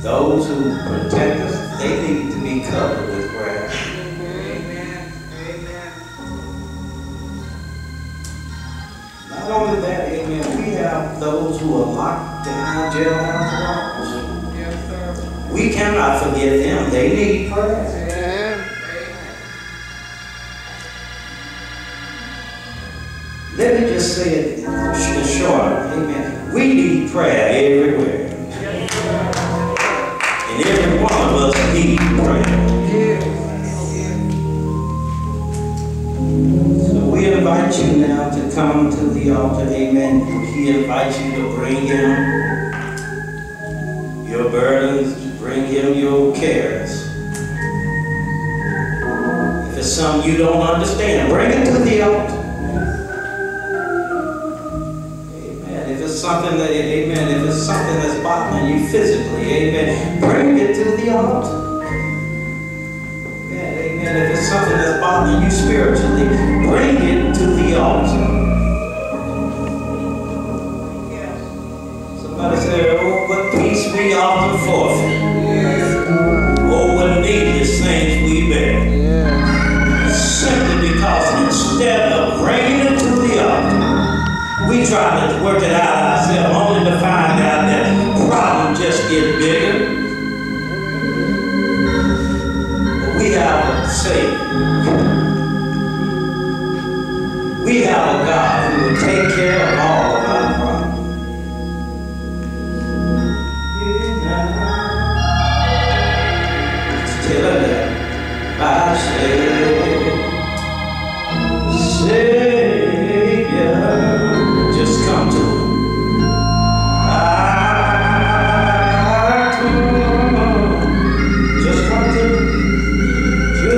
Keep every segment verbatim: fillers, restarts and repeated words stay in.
those who protect us, they need to be covered with prayer. Amen. Amen. Not only that, amen, we have those who are locked behind jailhouse walls. Yes, sir. We cannot forget them. They need prayer. Amen. Let me just say it short, amen. We need prayer everywhere. And every one of us need prayer. So we invite you now to come to the altar, amen. We invite you to bring him your burdens, to bring him your cares. If it's something you don't understand, bring it to the altar. Something that, amen, if it's something that's bothering you physically, amen, bring it to the altar. Amen, amen. If it's something that's bothering you spiritually, bring it to the altar. Somebody say, oh, what peace we often forfeit. Oh, what needless things we bear. Simply because instead of bringing it to the altar, we try to work it out ourselves, only to find out that the problem just gets bigger. But we have a Savior. We have a God who will take care of all of our problems. Tell her that I say, Savior. Just come to him. I come. Just come to him. To,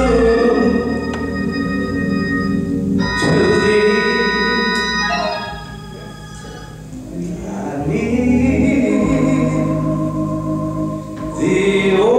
to thee. I need thee, oh.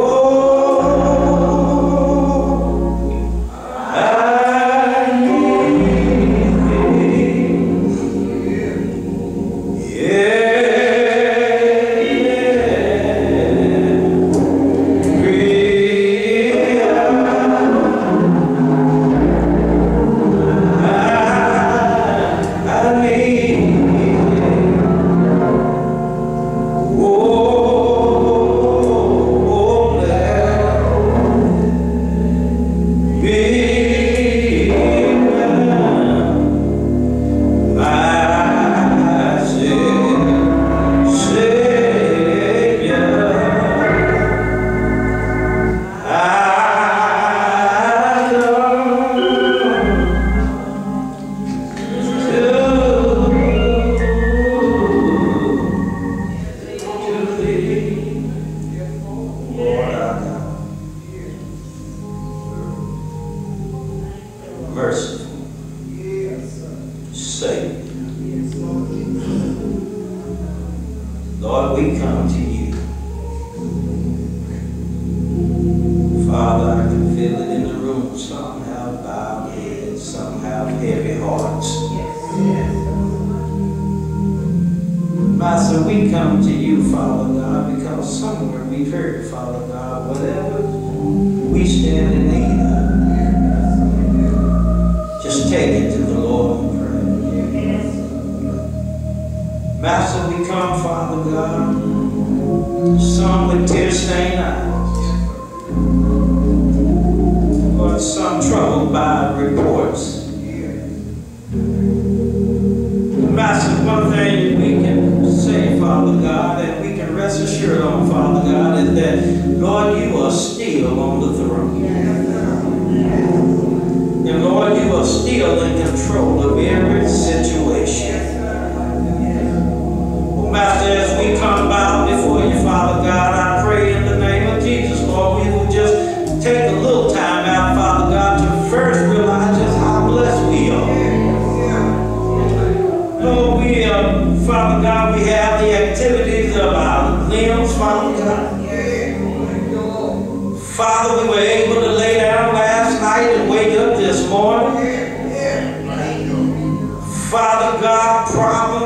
Father, we were able to lay down last night and wake up this morning. Father God, problems that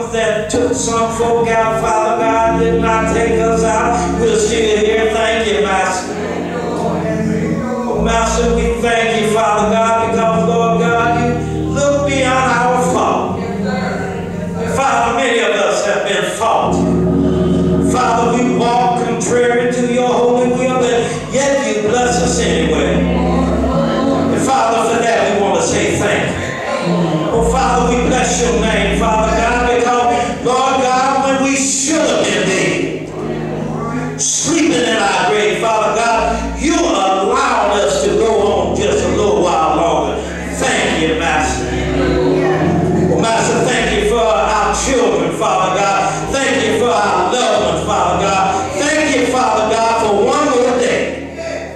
that took some folk out, Father God, did not take us out. We're still here. Thank you, Master. Oh, Master, we thank you, Father God, because, Lord God, you look beyond our fault. Father, many of us have been faulty. Father, we walk contrary to your holy will, but yet you bless us anyway. And Father, for that we want to say thank you. Oh, Father, we bless your name, Father God, because, Lord God, when we should have been dead, sleeping in our grave, Father God, you allowed us to go on just a little while longer. Thank you, Master. Oh, Master, thank you for our children, Father God. Thank you for our loved ones, Father God. Thank you, Father God, for one more day.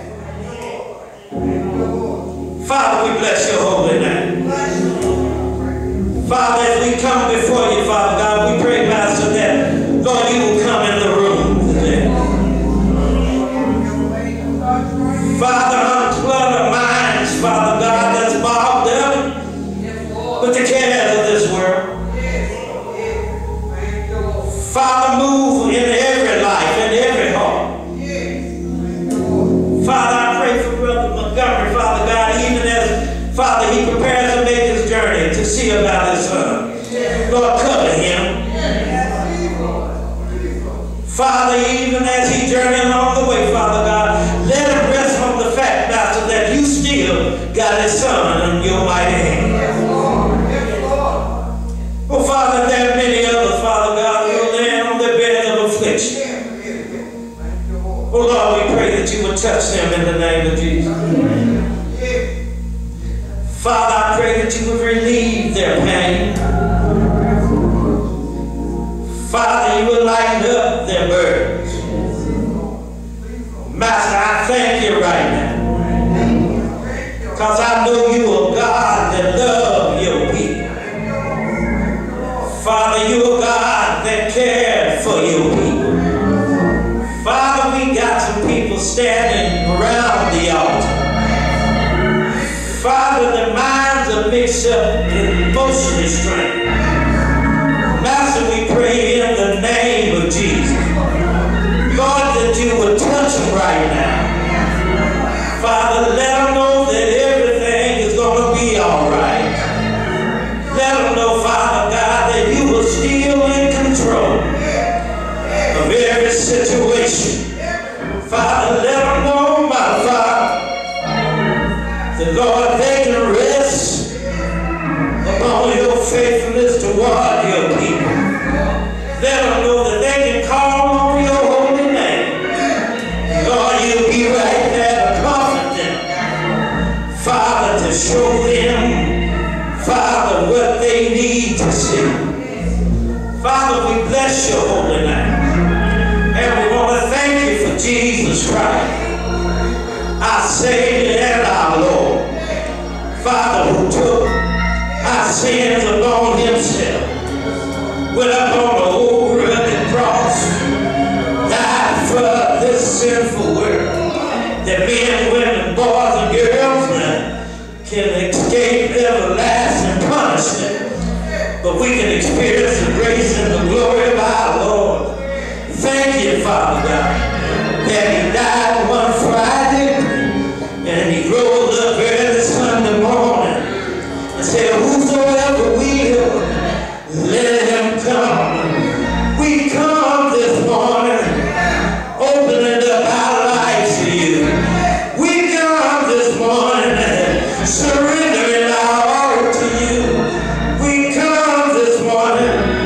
Father, we bless your holy name. Father, as we come before you, Father God, we pray, Master, that, Lord, you will come in the room today. Father, unclutter our minds, Father God, that's bogged up with the cares of this world. Father, move in every life, in every heart. Father, I pray for Brother Montgomery, Father God, even as, Father, he prepares to make his journey to see about his son. Lord, cover him. Father, even as he journeys along the way, Father God, let him rest on the fact, Master, that you still got his son in your mighty hand. Oh, Father, there are many others, Father God, who are laying on their bed of affliction. Oh, Lord, we pray that you would touch them in the name of Jesus. Father, I pray that you would relieve their pain. Father, you would lighten up their burdens. Master, I thank you right now, because I know you are God that loves your people. Father, you are God that cares for your people. Father, we got some people standing around the altar. Father, their minds are mixed up in emotionally strained. Master, we pray in the name of Jesus, Lord, that you would touch them right now. Father, let them know that everything is going to be all right. Let them know, Father God, that you are still in control of every situation. Father, let them know, my Father, that, Lord, they can rest upon your faithfulness toward your people. Let them know that they can call on your holy name. Lord, you'll be right there to comfort them. Father, to show them, Father, what they need to see. Father, we bless your holy name. And we want to thank you for Jesus Christ, our Savior and our Lord. Father, who took our sins upon himself, went up on the old rugged cross, died for this sinful world, that men, women, boys, and girls can escape everlasting punishment, but we can experience the grace and the glory of our Lord. Thank you, Father God, that he died one Friday and he rose up early Sunday morning and said, whosoever will, let him come. We come this morning opening up our lives to you. We come this morning surrendering our heart to you. We come this morning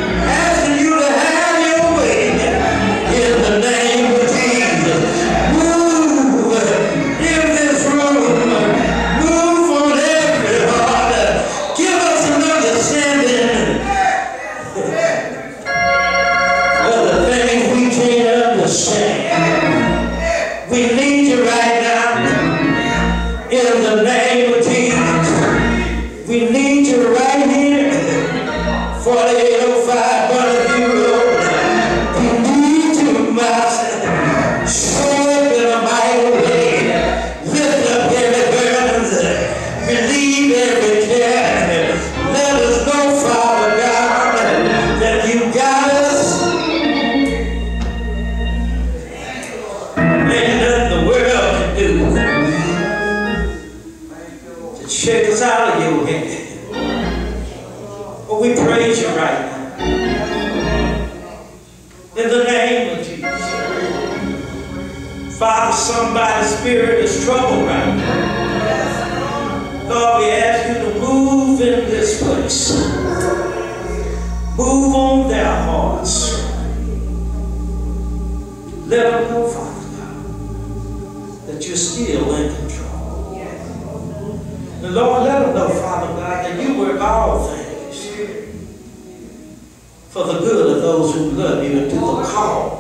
Father, somebody's spirit is troubled right now. Lord, we ask you to move in this place. Move on their hearts. Let them know, Father God, that you're still in control. And Lord, let them know, Father God, that you work all things for the good of those who love you and to the call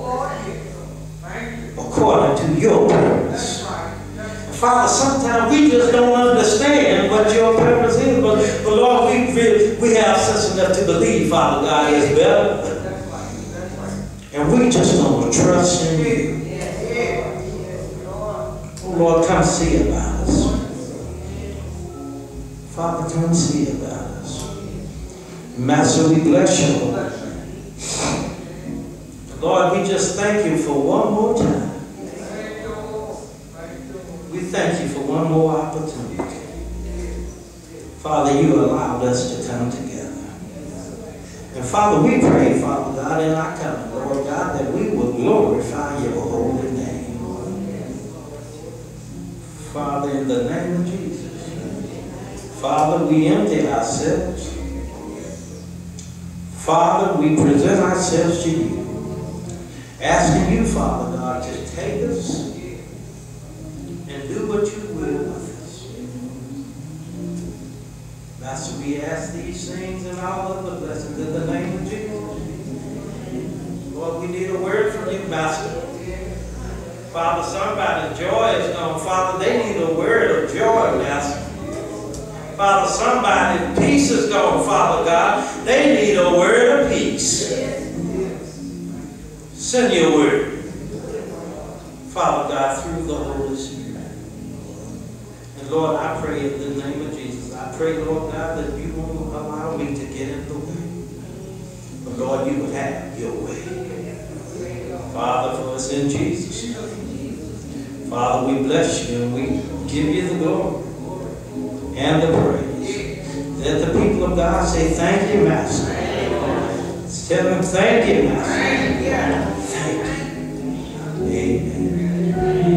according to your purpose. Father, sometimes we just don't understand what your purpose is, but, but Lord, we, we have sense enough to believe, Father God, is better. And we just don't trust in you. Oh, Lord, come see about us. Father, come see about us. Master, we bless you, Lord. Lord, we just thank you for one more time. We thank you for one more opportunity. Father, you allowed us to come together. And Father, we pray, Father God, in our coming, Lord God, that we will glorify your holy name. Father, in the name of Jesus. Father, we empty ourselves. Father, we present ourselves to you. Asking you, Father God, to take us and do what you will with us. Master, we ask these things and all of the blessings in the name of Jesus. Lord, we need a word from you, Master. Father, somebody's joy is gone. Father, they need a word of joy, Master. Father, somebody's peace is gone, Father God. They need a word of peace. Send your word, Father God, through the Holy Spirit. And Lord, I pray in the name of Jesus. I pray, Lord God, that you won't allow me to get in the way. But Lord, you would have your way. Father, for us in Jesus. Father, we bless you and we give you the glory and the praise. Let the people of God say, thank you, Master. Tell them, thank you, Master. Thank you. Amen.